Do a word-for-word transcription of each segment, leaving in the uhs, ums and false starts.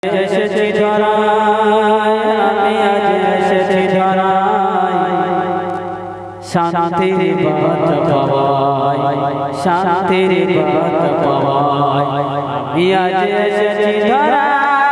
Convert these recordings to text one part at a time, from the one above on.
এসেছি ধরায় আমি আজ এসেছি ধরায় শান্তির বাত পাওয়ায় শান্তির বাত পাওয়ায় আমি আজ এসেছি ধরায়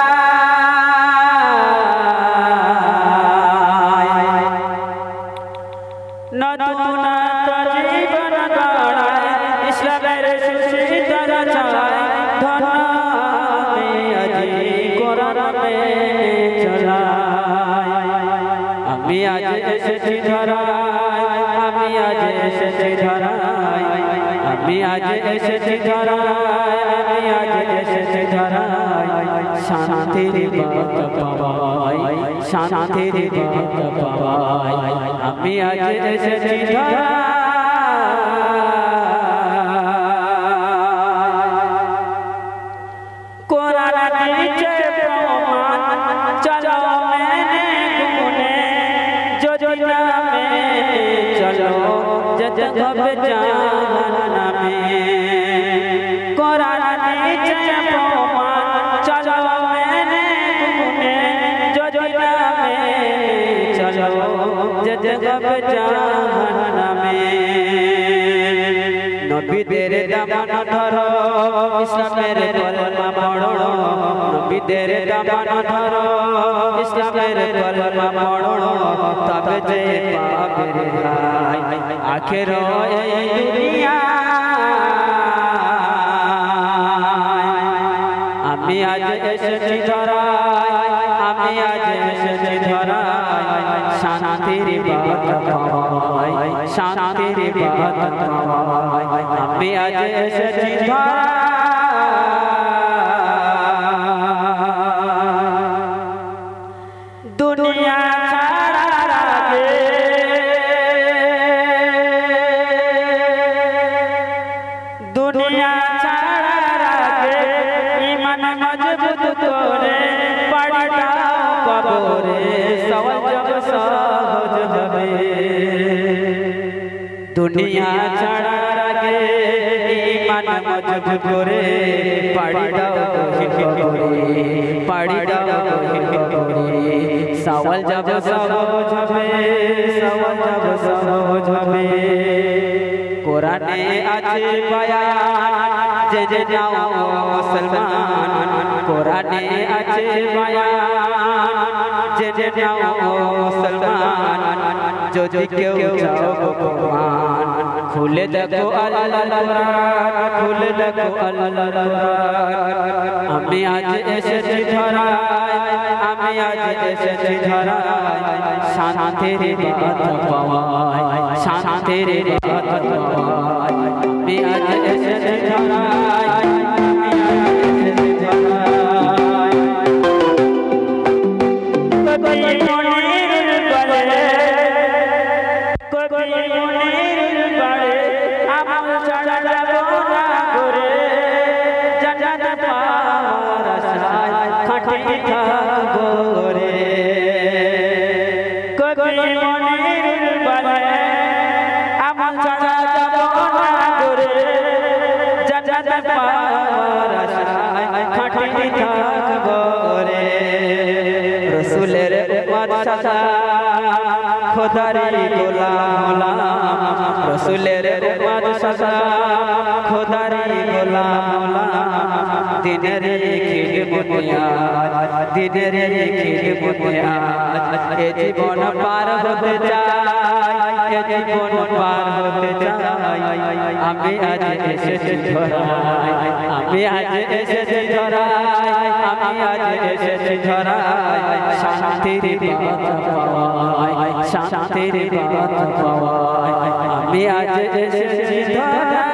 নতুন জীবন গড়ায় ইসলামের সুশীতল ছড়ায় ধন্য আমি আজ কোরআন মেনে চলায় আমি আজ এসেছি ধরায় আমি আজ এসেছি ধরায় আমি আজ এসেছি ধরায় আমি আজ এসেছি ধরায় শান্তির বাত পাওয়ায় শান্তির বাত পাওয়ায় আমি আজ এসেছি ধরায় কোরআন দিচ্ছে প্রমাণ চলো মেনে গুনে যদি না মেনে চলো যেতে হবে জাহান্নামে কোরআন দিচ্ছে প্রমাণ চলো মেনে গুনে যদি না মেনে চলো যেতে হবে জাহান্নামে নবীদের দামান ধরো ইসলামের কলমা পড়ো নবীদের দামান ধরো ইসলামের কলমা পড়ো তবে যে পাবে রেহাই আখের এই দুনিয়া আমি আজ এসেছি ধরায় আমি আজ এসেছি ধরায় শান্তির বাত পাওয়ায় শান্তির বাত পাওয়ায় আমি আজ এসেছি ধরায় দুনিয়া ছাড়ার আগে দুনিয়া ছাড়ার আগে ঈমান মজবুত করে পাড়িটা কবরে সওয়াব সহজ হবে দুনিয়া ছাড়ার আগে ঈমান মজবুত করে পাড়িটা কবরে পাড়িটা কবরে সওয়াল জব সহজ হবে সওয়াল জব সহজ হবে কোরআনে আছে বয়ান জেনে নাও মুসলমান কোরআনে আছে বয়ান জেনে নাও মুসলমান যদি কেউ চাও ভগবান খুলে দেখো আল্লাহর কোরআন খুলে দেখো আল্লাহর কোরআন আমি আজ এসেছি ধরায় আমি আজ এসেছি ধরায় শান্তির বাত পাওয়ায় শান্তির বাত পাওয়ায় আমি আজ এসেছি ধরায় আমি আজ এসেছি ধরায় কবি মনির বলে কবি মনির বলে আমল ছাড়া যাব না করে জান্নাত পাওয়ার আশায় খাটি থাকবো রে কবি মনির বলে আমল ছাড়া যাব না করে জান্নাত পাওয়ার আশায় খাটি থাকবো রে রাসূলের উম্মত সাদা খোদার গোলাম গোলাম রাসূলের উম্মত সাদা খোদার গোলাম গোলাম দিনের খিদমতিয়াজ দিনের খিদমতিয়াজ এ জীবন পার হতে চাই এ জীবন পার হতে চাই আমি আজ এসেছি ধরায় আমি আজ এসেছি ধরায় আমি আজ এসেছি ধরায় শান্তির বাত পাওয়ায় শান্তির বাত পাওয়ায় আমি আজ এসেছি ধরায়